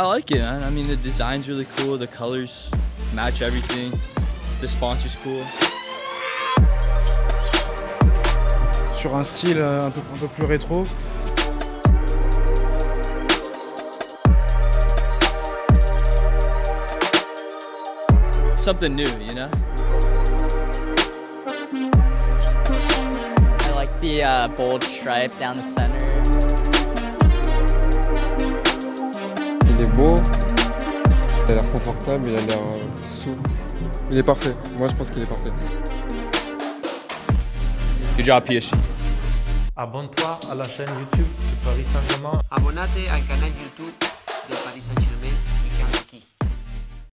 I like it, man. I mean, the design's really cool. The colors match everything. The sponsor's cool. Sur un style un peu plus rétro. Something new, you know? I like the bold stripe down the center. Il est beau, il a l'air confortable, il a l'air souple. Il est parfait. Moi, je pense qu'il est parfait. Good job, PSG. Abonne-toi à la chaîne YouTube du Paris Saint-Germain. Abonnate al canal YouTube de Paris Saint-Germain.